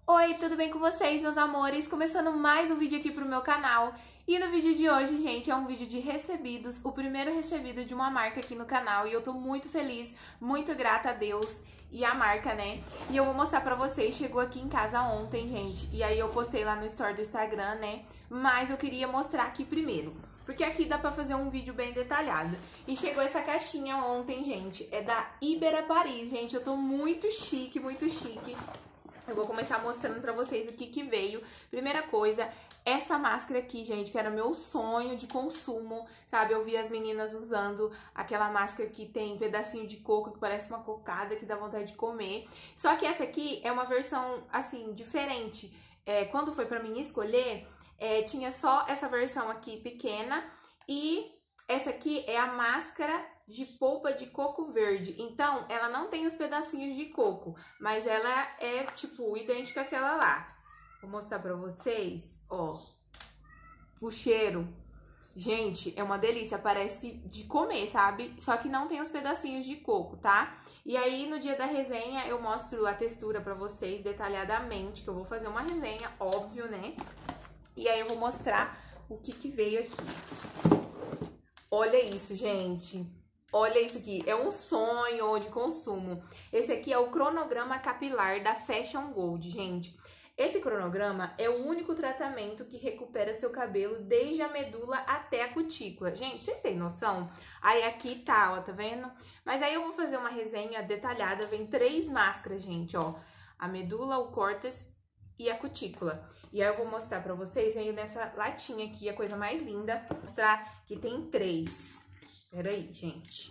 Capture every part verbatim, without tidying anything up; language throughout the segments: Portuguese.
Oi, tudo bem com vocês, meus amores? Começando mais um vídeo aqui pro meu canal. E no vídeo de hoje, gente, é um vídeo de recebidos, o primeiro recebido de uma marca aqui no canal. E eu tô muito feliz, muito grata a Deus e a marca, né? E eu vou mostrar pra vocês, chegou aqui em casa ontem, gente. E aí eu postei lá no story do Instagram, né? Mas eu queria mostrar aqui primeiro, porque aqui dá pra fazer um vídeo bem detalhado. E chegou essa caixinha ontem, gente, é da Ibera Paris, gente. Eu tô muito chique, muito chique. Eu vou começar mostrando pra vocês o que que veio. Primeira coisa, essa máscara aqui, gente, que era meu sonho de consumo, sabe? Eu vi as meninas usando aquela máscara que tem pedacinho de coco, que parece uma cocada, que dá vontade de comer. Só que essa aqui é uma versão, assim, diferente. É, quando foi pra mim escolher, é, tinha só essa versão aqui pequena e essa aqui é a máscara de polpa de coco verde. Então, ela não tem os pedacinhos de coco, mas ela é, tipo, idêntica àquela lá. Vou mostrar pra vocês, ó. O cheiro. Gente, é uma delícia, parece de comer, sabe? Só que não tem os pedacinhos de coco, tá? E aí, no dia da resenha, eu mostro a textura pra vocês detalhadamente, que eu vou fazer uma resenha, óbvio, né? E aí eu vou mostrar o que que veio aqui. Olha isso, gente. Olha isso aqui, é um sonho de consumo. Esse aqui é o cronograma capilar da Fashion Gold, gente. Esse cronograma é o único tratamento que recupera seu cabelo desde a medula até a cutícula. Gente, vocês têm noção? Aí aqui tá, ó, tá vendo? Mas aí eu vou fazer uma resenha detalhada, vem três máscaras, gente, ó. A medula, o córtex e a cutícula. E aí eu vou mostrar pra vocês, veio nessa latinha aqui, a coisa mais linda. Vou mostrar que tem três. Peraí, gente.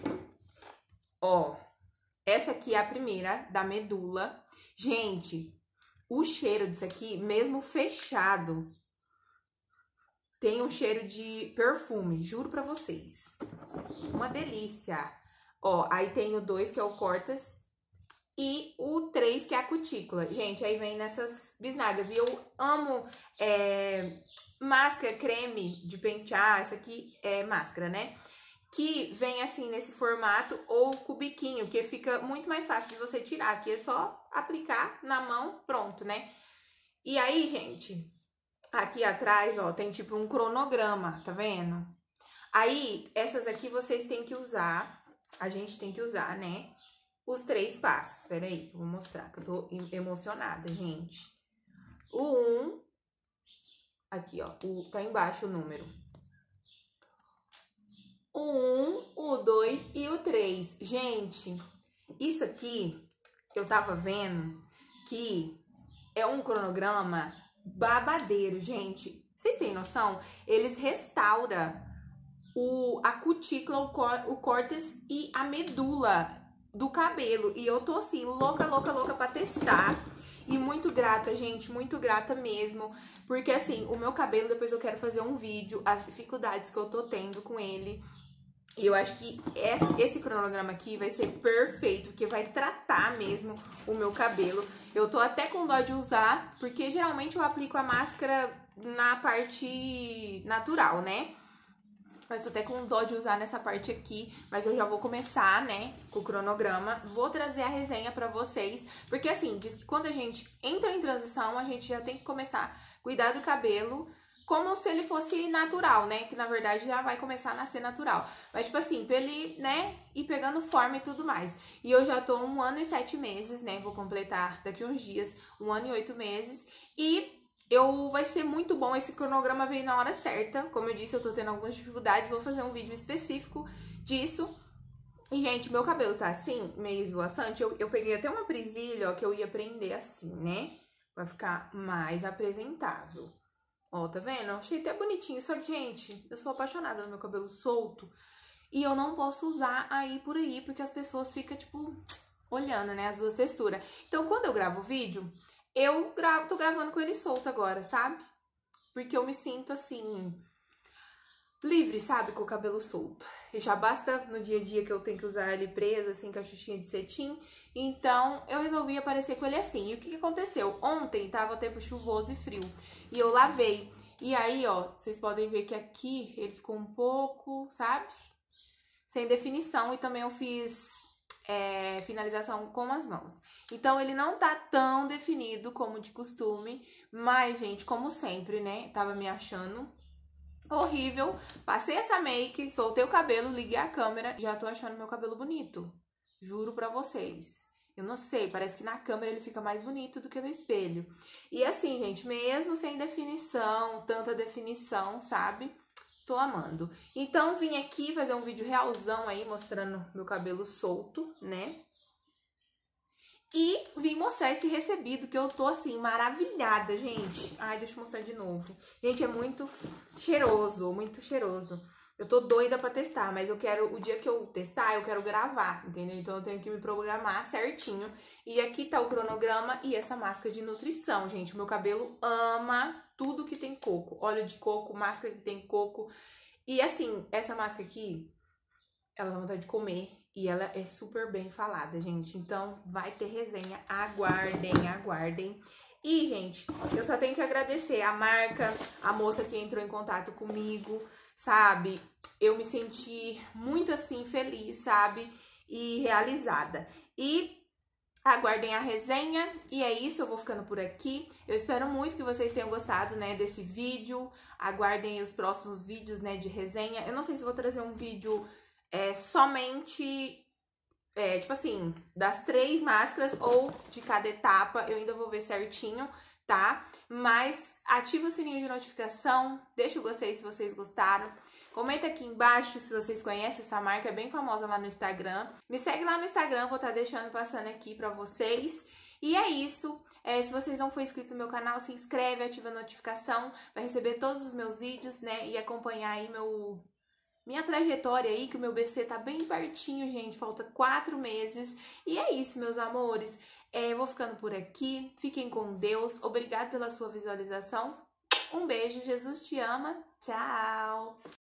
Ó, essa aqui é a primeira, da medula. Gente, o cheiro disso aqui, mesmo fechado, tem um cheiro de perfume, juro pra vocês. Uma delícia. Ó, aí tem o dois, que é o córtex, e o três, que é a cutícula. Gente, aí vem nessas bisnagas. E eu amo é, máscara, creme de pentear. Essa aqui é máscara, né? Que vem assim nesse formato ou cubiquinho, que fica muito mais fácil de você tirar. Aqui é só aplicar na mão, pronto, né? E aí, gente, aqui atrás, ó, tem tipo um cronograma, tá vendo? Aí, essas aqui vocês têm que usar, a gente tem que usar, né? Os três passos. Pera aí, eu vou mostrar, que eu tô emocionada, gente. O um, aqui, ó, o, tá embaixo o número. O um, o dois e o três. Gente, isso aqui, eu tava vendo que é um cronograma babadeiro, gente. Vocês têm noção? Eles restauram o, a cutícula, o, cor, o córtex e a medula do cabelo. E eu tô assim, louca, louca, louca pra testar. E muito grata, gente, muito grata mesmo. Porque assim, o meu cabelo, depois eu quero fazer um vídeo, as dificuldades que eu tô tendo com ele. E eu acho que esse cronograma aqui vai ser perfeito, porque vai tratar mesmo o meu cabelo. Eu tô até com dó de usar, porque geralmente eu aplico a máscara na parte natural, né? Mas tô até com dó de usar nessa parte aqui, mas eu já vou começar, né, com o cronograma. Vou trazer a resenha pra vocês, porque assim, diz que quando a gente entra em transição, a gente já tem que começar a cuidar do cabelo como se ele fosse natural, né, que na verdade já vai começar a nascer natural. Mas tipo assim, pra ele, né, ir pegando forma e tudo mais. E eu já tô um ano e sete meses, né, vou completar daqui uns dias, um ano e oito meses. E eu, vai ser muito bom, esse cronograma veio na hora certa. Como eu disse, eu tô tendo algumas dificuldades, vou fazer um vídeo específico disso. E, gente, meu cabelo tá assim, meio esvoaçante. Eu, eu peguei até uma presilha, ó, que eu ia prender assim, né? Pra ficar mais apresentável. Ó, tá vendo? Achei até bonitinho. Só que, gente, eu sou apaixonada no meu cabelo solto. E eu não posso usar aí por aí, porque as pessoas ficam, tipo, olhando, né? As duas texturas. Então, quando eu gravo o vídeo, eu gravo, tô gravando com ele solto agora, sabe? Porque eu me sinto, assim, livre, sabe? Com o cabelo solto. E já basta no dia a dia que eu tenho que usar ele preso, assim, com a xuxinha de cetim. Então, eu resolvi aparecer com ele assim. E o que que aconteceu? Ontem tava tempo chuvoso e frio. E eu lavei. E aí, ó, vocês podem ver que aqui ele ficou um pouco, sabe? Sem definição. E também eu fiz é, finalização com as mãos. Então, ele não tá tão definido como de costume, mas, gente, como sempre, né, tava me achando horrível. Passei essa make, soltei o cabelo, liguei a câmera, já tô achando meu cabelo bonito. Juro pra vocês. Eu não sei, parece que na câmera ele fica mais bonito do que no espelho. E assim, gente, mesmo sem definição, tanta definição, sabe? Tô amando. Então, vim aqui fazer um vídeo realzão aí, mostrando meu cabelo solto, né? E vim mostrar esse recebido, que eu tô, assim, maravilhada, gente. Ai, deixa eu mostrar de novo. Gente, é muito cheiroso, muito cheiroso. Eu tô doida pra testar, mas eu quero, o dia que eu testar, eu quero gravar, entendeu? Então eu tenho que me programar certinho. E aqui tá o cronograma e essa máscara de nutrição, gente. O meu cabelo ama tudo que tem coco. Óleo de coco, máscara que tem coco. E assim, essa máscara aqui, ela dá vontade de comer. E ela é super bem falada, gente. Então vai ter resenha, aguardem, aguardem. E, gente, eu só tenho que agradecer a marca, a moça que entrou em contato comigo, sabe? Eu me senti muito, assim, feliz, sabe? E realizada. E aguardem a resenha. E é isso, eu vou ficando por aqui. Eu espero muito que vocês tenham gostado, né, desse vídeo. Aguardem os próximos vídeos, né, de resenha. Eu não sei se vou trazer um vídeo é, somente... É, tipo assim, das três máscaras ou de cada etapa, eu ainda vou ver certinho, tá? Mas ativa o sininho de notificação, deixa o gostei se vocês gostaram. Comenta aqui embaixo se vocês conhecem essa marca, é bem famosa lá no Instagram. Me segue lá no Instagram, vou estar deixando passando aqui pra vocês. E é isso. É, se vocês não for inscrito no meu canal, se inscreve, ativa a notificação, vai receber todos os meus vídeos, né? E acompanhar aí meu... minha trajetória aí, que o meu B C tá bem pertinho, gente. Falta quatro meses. E é isso, meus amores. É, eu vou ficando por aqui. Fiquem com Deus. Obrigado pela sua visualização. Um beijo. Jesus te ama. Tchau!